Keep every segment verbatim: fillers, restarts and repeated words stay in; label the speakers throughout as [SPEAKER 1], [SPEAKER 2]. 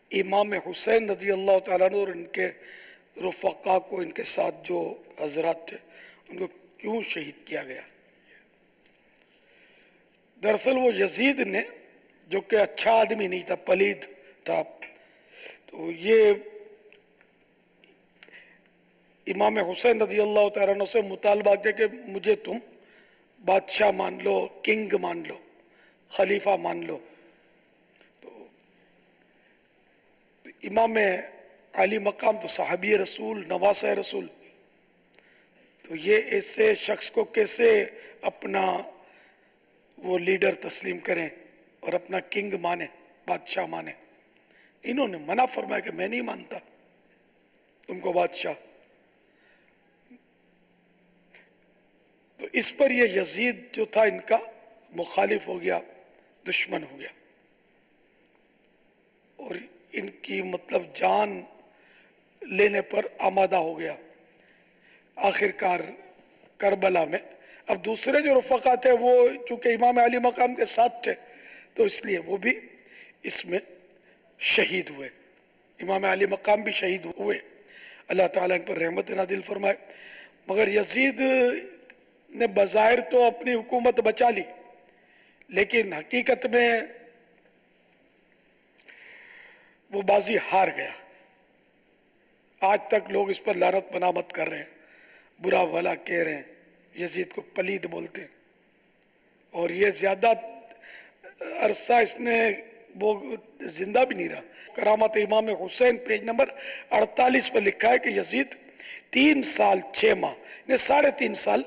[SPEAKER 1] امام حسین رضی اللہ تعالیٰ عنہ اور ان کے رفقا کو، ان کے ساتھ جو حضرات تھے، ان کو کیوں شہید کیا گیا؟ دراصل وہ یزید نے، جو کہ اچھا آدمی نہیں تھا، پلید تھا، تو یہ امام حسین رضی اللہ تعالیٰ عنہ سے مطالبہ کیا کہ مجھے تم بادشاہ مان لو، کنگ مان لو، خلیفہ مان لو۔ تو امام علی مقام تو صحابی رسول، نواسہ رسول، تو یہ ایسے شخص کو کیسے اپنا وہ لیڈر تسلیم کریں اور اپنا کنگ مانے، بادشاہ مانے؟ انہوں نے منع فرمایا کہ میں نہیں مانتا تم کو بادشاہ۔ تو اس پر یہ یزید جو تھا ان کا مخالف ہو گیا، دشمن ہو گیا، اور ان کی مطلب جان لینے پر آمادہ ہو گیا۔ آخر کار کربلا میں اب دوسرے جو رفقا تھے وہ چونکہ امام علی مقام کے ساتھ تھے، تو اس لیے وہ بھی اس میں شہید ہوئے، امام علی مقام بھی شہید ہوئے۔ اللہ تعالیٰ ان پر رحمت نازل فرمائے۔ مگر یزید نے بظاہر تو اپنی حکومت بچا لی، لیکن حقیقت میں وہ بازی ہار گیا۔ آج تک لوگ اس پر لعنت منامت کر رہے ہیں، برا بھلا کہہ رہے ہیں، یزید کو پلید بولتے ہیں، اور یہ زیادہ عرصہ اس نے وہ زندہ بھی نہیں رہا۔ کرامت امام حسین پیج نمبر اڑتالیس پر لکھا ہے کہ یزید تین سال چھ ماہ نے ساڑھے تین سال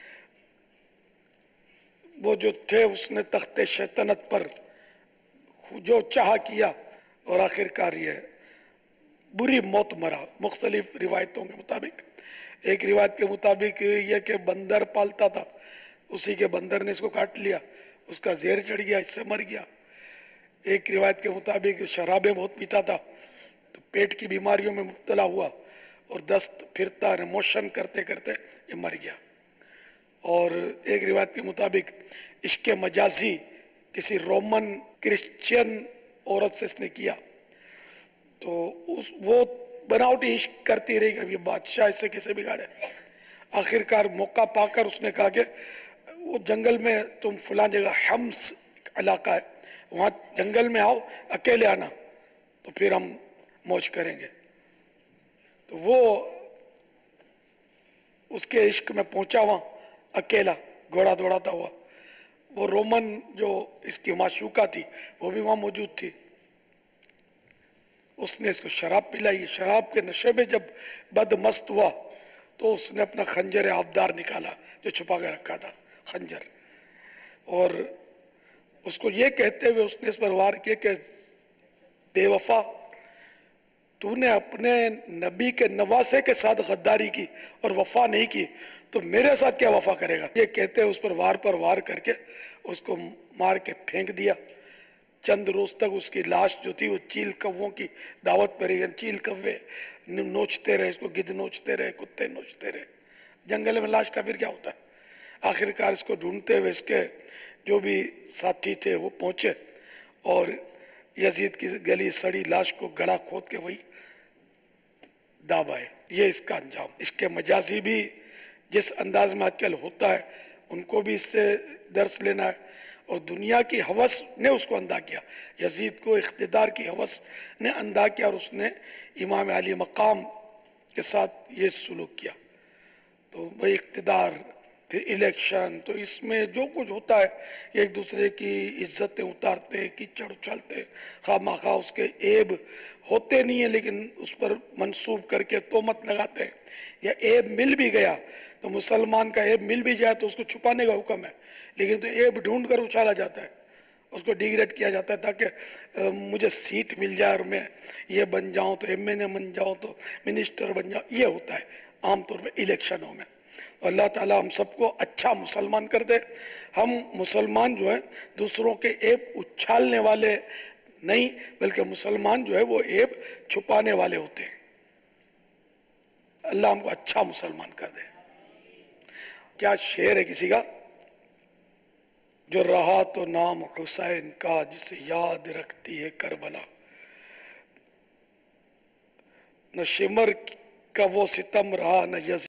[SPEAKER 1] وہ جو تھے اس نے تخت شیطنت پر جو چاہا کیا، اور آخر کار یہ بری موت مرا۔ مختلف روایتوں کے مطابق، ایک روایت کے مطابق یہ کہ بندر پالتا تھا، اسی کے بندر نے اس کو کاٹ لیا، اس کا زہر چڑھ گیا، اس سے مر گیا۔ ایک روایت کے مطابق شرابیں بہت پیتا تھا تو پیٹ کی بیماریوں میں مبتلا ہوا اور دست پھرتا ہے، موشن کرتے کرتے یہ مر گیا۔ اور ایک روایت کے مطابق عشق مجازی کسی رومن کرسچین عورت سے اس نے کیا، تو وہ بناوٹی عشق کرتی رہی کہ اب یہ بادشاہ اسے کیسے بگاڑے۔ آخر کار موقع پا کر اس نے کہا کہ وہ جنگل میں تم فلاں جگہ حمص علاقہ ہے، وہاں جنگل میں آؤ، اکیلے آنا، تو پھر ہم موج کریں گے۔ تو وہ اس کے عشق میں پہنچا وہاں اکیلا، گھوڑا دوڑاتا ہوا۔ وہ رومن جو اس کی معشوقہ تھی وہ بھی وہاں موجود تھی۔ اس نے اس کو شراب پلائی۔ شراب کے نشے میں جب بد مست ہوا تو اس نے اپنا خنجر آبدار نکالا جو چھپا کے رکھا تھا، خنجر، اور اس کو یہ کہتے ہوئے اس نے اس پر وار کیا کہ بے وفا، تو نے اپنے نبی کے نواسے کے ساتھ غداری کی اور وفا نہیں کی، تو میرے ساتھ کیا وفا کرے گا؟ یہ کہتے ہوئے اس پر وار پر وار کر کے اس کو مار کے پھینک دیا۔ چند روز تک اس کی لاش جو تھی وہ چیل کووں کی دعوت پر رہی، چیل کوے نوچتے رہے، اس کو گدھ نوچتے رہے، کتے نوچتے رہے۔ جنگل میں لاش کا پھر کیا ہوتا ہے؟ آخر کار اس کو ڈھونڈتے ہوئے اس کے جو بھی ساتھی تھے وہ پہنچے اور یزید کی گلی سڑی لاش کو گڑا کھود کے وہی داب آئے۔ یہ اس کا انجام۔ اس کے مجازی بھی جس انداز میں آج کل ہوتا ہے ان کو بھی اس سے درس لینا ہے، اور دنیا کی ہوس نے اس کو اندھا کیا۔ یزید کو اقتدار کی ہوس نے اندھا کیا اور اس نے امام علی مقام کے ساتھ یہ سلوک کیا۔ تو وہ اقتدار، پھر الیکشن، تو اس میں جو کچھ ہوتا ہے یہ ایک دوسرے کی عزتیں اتارتے ہیں، کیچڑ اچھالتے، خواہ مخواہ اس کے عیب ہوتے نہیں ہیں لیکن اس پر منسوب کر کے تہمت لگاتے ہیں، یا عیب مل بھی گیا تو مسلمان کا عیب مل بھی جائے تو اس کو چھپانے کا حکم ہے، لیکن تو عیب ڈھونڈ کر اچھالا جاتا ہے، اس کو ڈیگریڈ کیا جاتا ہے تاکہ مجھے سیٹ مل جائے اور میں یہ بن جاؤں تو ایم این اے بن جاؤں تو منسٹر بن جاؤں۔ یہ ہوتا ہے عام طور پہ الیکشنوں میں۔ اللہ تعالیٰ ہم سب کو اچھا مسلمان کر دے۔ ہم مسلمان جو ہیں دوسروں کے عیب اچھالنے والے نہیں، بلکہ مسلمان جو ہے وہ عیب چھپانے والے ہوتے ہیں۔ اللہ ہم کو اچھا مسلمان کر دے۔ کیا شعر ہے کسی کا؟ جو رہا تو نام حسین کا جسے یاد رکھتی ہے کربلا، न शिमर का वो सितम रहा न यज़